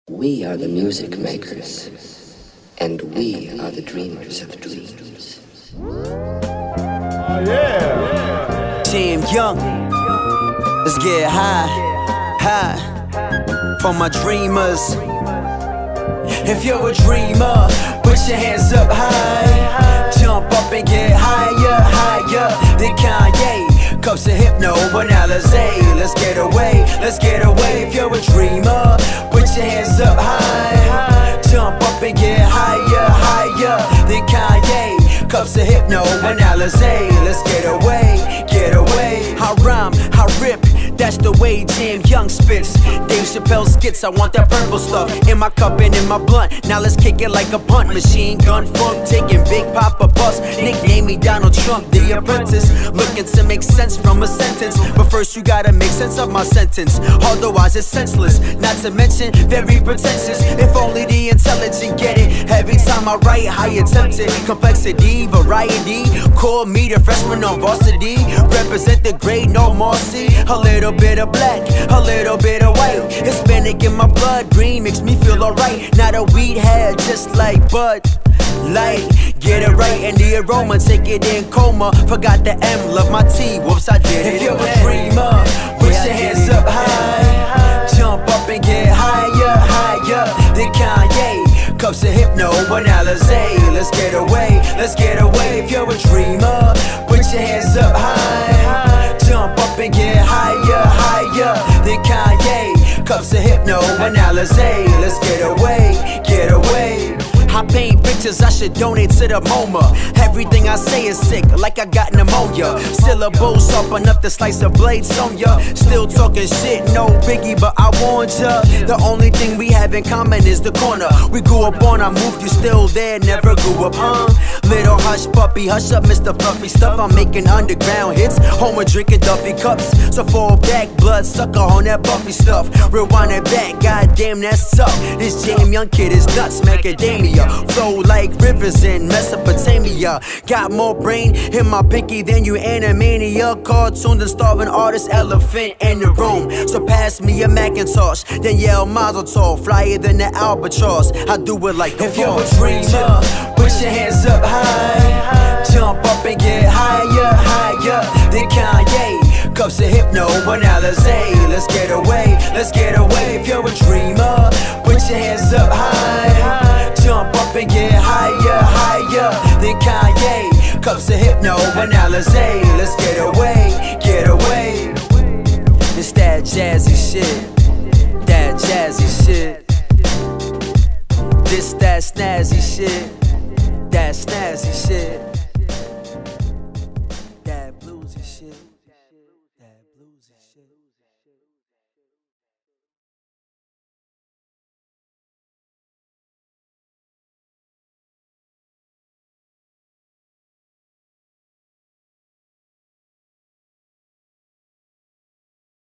We are the music makers, and we are the dreamers of dreams. Team Young, let's get high, high, for my dreamers. If you're a dreamer, put your hands up high, jump up and get higher, higher than Kanye. Cups of Hypno, but now let's get away, let's get away. If you're a dreamer, put your hands up high, jump up and get higher, higher than Kanye. Cups of Hypno, but now let's get away, get away. I rhyme, I rip, that's the way Jam Young spits. Dave Chappelle skits, I want that purple stuff in my cup and in my blunt. Now let's kick it like a punt. Machine gun funk, taking Big Papa bus. Nickname me Donald Trump, the apprentice. Looking to make sense from a sentence, but first you gotta make sense of my sentence. Otherwise it's senseless, not to mention very pretentious. If only the intelligent get it. Every time I write, I attempt it. Complexity, variety, call me the freshman on varsity. Represent the grade, no Marcy. A little bit of black, a little bit of white. Hispanic in my blood, green makes me feel alright. Not a weed head, just like Bud Light. Get it right and the aroma, take it in coma. Forgot the M, love my T, whoops I did it. If you're a dreamer, put your hands up high, jump up and get higher, higher than Kanye. Cups of Hypno, but now let's get away, let's get away. If you're a dreamer, put your hands up high, jump up and get higher, higher than Kanye. Cups of Hypno, but now let's get away, get away. I paint pictures, I should donate to the MoMA. Everything I say is sick, like I got pneumonia. Syllables sharp enough to slice a blade on ya. Still talking shit, no biggie, but I warned ya. The only thing we have in common is the corner we grew up on. I moved, you still there, never grew up, Little hush puppy, hush up, Mr. Fluffy stuff. I'm making underground hits, home of drinking Duffy cups. So fall back, blood sucker on that Buffy stuff. Rewind it back, goddamn that's tough. This Jam Young kid is nuts, macadamia. Flow like rivers in Mesopotamia. Got more brain in my pinky than you Animania. Cartoon and starving artist, elephant in the room. So pass me a Macintosh, then yell Mazel Tov, flyer than the albatross. I do it like the If you're a dreamer, put your hands up high, jump up and get higher, higher than Kanye. Cups of Hypno, but now let's get away, let's get away. If you're a dreamer, put your hands up high, jump up and get higher, higher than Kanye. Cups of Hypno, but now let's get away, get away. It's that jazzy shit, that jazzy shit. This that snazzy shit, that snazzy shit. That bluesy shit, that bluesy shit.